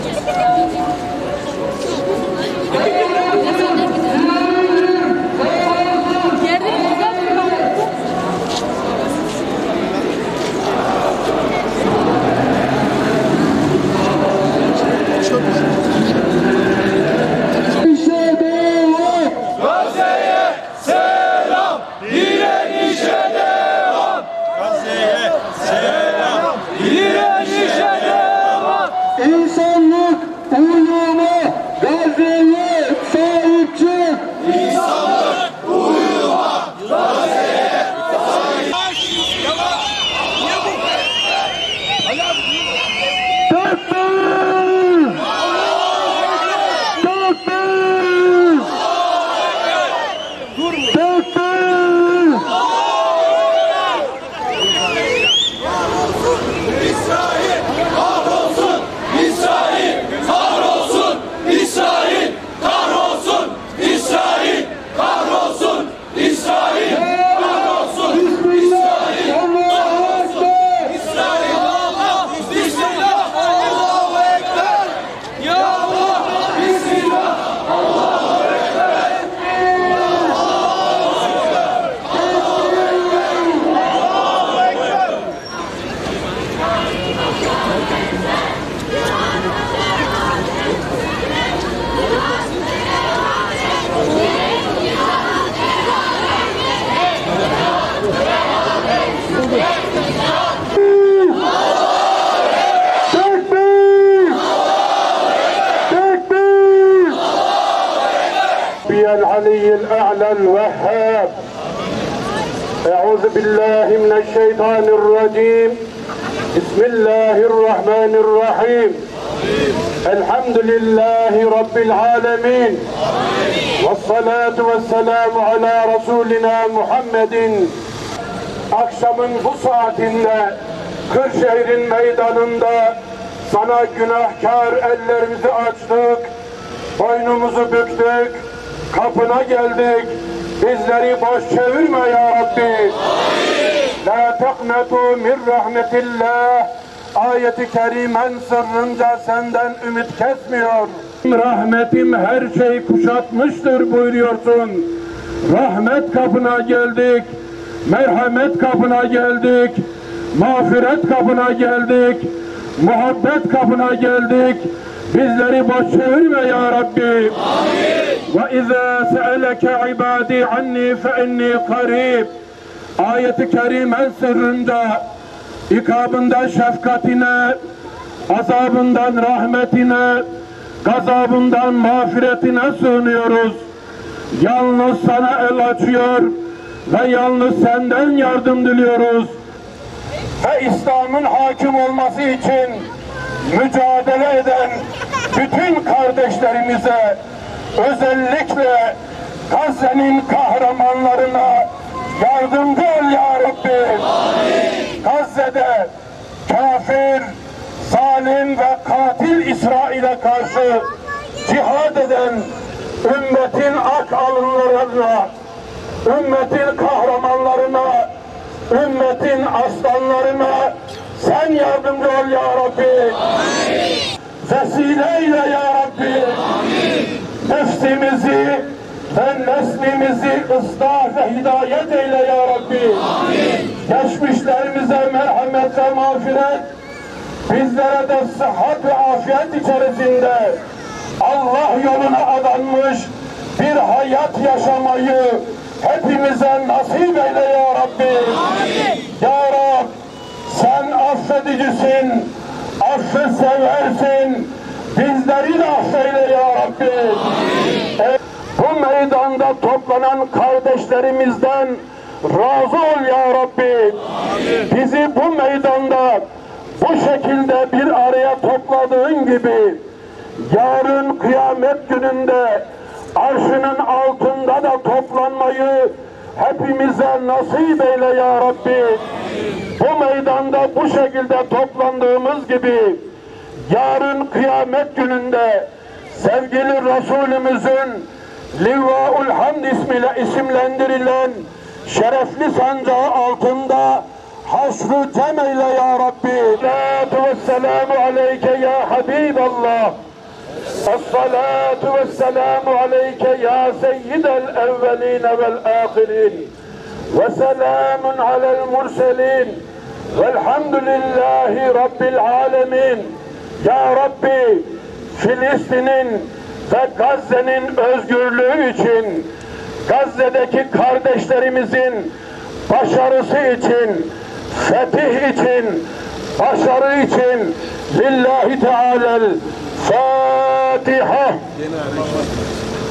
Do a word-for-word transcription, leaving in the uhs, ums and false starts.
العلي الأعلى الوهاب. أعوذ بالله من الشيطان الرجيم. بسم الله الرحمن الرحيم. الحمد لله رب العالمين. والصلاة والسلام على رسولنا Muhammed. Akşamın bu saatinde Kırşehir'in meydanında sana günahkar ellerimizi açtık, boynumuzu büktük, kapına geldik. Bizleri boş çevirme ya Rabbi. La teqnetu min rahmetillah. Ayeti kerimen sırrınca senden ümit kesmiyor. Rahmetim her şeyi kuşatmıştır buyuruyorsun. Rahmet kapına geldik. Merhamet kapına geldik. Mağfiret kapına geldik. Muhabbet kapına geldik. Bizleri boş çevirme ya Rabbi. Ve izâ se'eleke ibâdî annî fe innî qarîb. Ayeti kerimen sırrında ikabından şefkatine, azabından rahmetine, gazabından mağfiretine sığınıyoruz. Yalnız sana el açıyor ve yalnız senden yardım diliyoruz. Ve İslam'ın hakim olması için mücadele eden bütün kardeşlerimize, özellikle Gazze'nin kahramanlarına yardımcı ol ya Rabbi. Amin. Gazze'de kafir, zalim ve katil İsrail'e karşı cihad eden ümmetin ak alınlarına, ümmetin kahramanlarına, ümmetin aslanlarına sen yardımcı ol ya Rabbi. Amin. Vesileyle ya Rabbi. Amin. Nefsimizi ve neslimizi ıslah ve hidayet eyle ya Rabbi. Amin. Geçmişlerimize merhamet ve mağfiret, bizlere de sıhhat ve afiyet içerisinde Allah yoluna adanmış bir hayat yaşamayı hepimize nasip eyle ya Rabbi. Amin. Ya Rab, sen affedicisin, affı seversin, bizleri de affeyle ya Rabbi. Amin. Bu meydanda toplanan kardeşlerimizden razı ol ya Rabbi. Amin. Bizi bu meydanda bu şekilde bir araya topladığın gibi yarın kıyamet gününde arşının altında da toplanmayı hepimize nasip eyle ya Rabbi. Amin. Bu meydanda bu şekilde toplandığımız gibi yarın kıyamet gününde sevgili Resulümüzün Livaul Hamd ismiyle isimlendirilen şerefli sancağı altında haşr-ı cem eyle ya Rabbi. Salatu vesselamu aleyke ya Habiballah. Es-salatu vesselamu aleyke ya seyyidel evveline vel ahirin. Ve selamun alel murselin. Velhamdülillahi Rabbil alemin. Ya Rabbi, Filistin'in ve Gazze'nin özgürlüğü için, Gazze'deki kardeşlerimizin başarısı için, fetih için, başarı için Lillahi Teala'l Fatiha.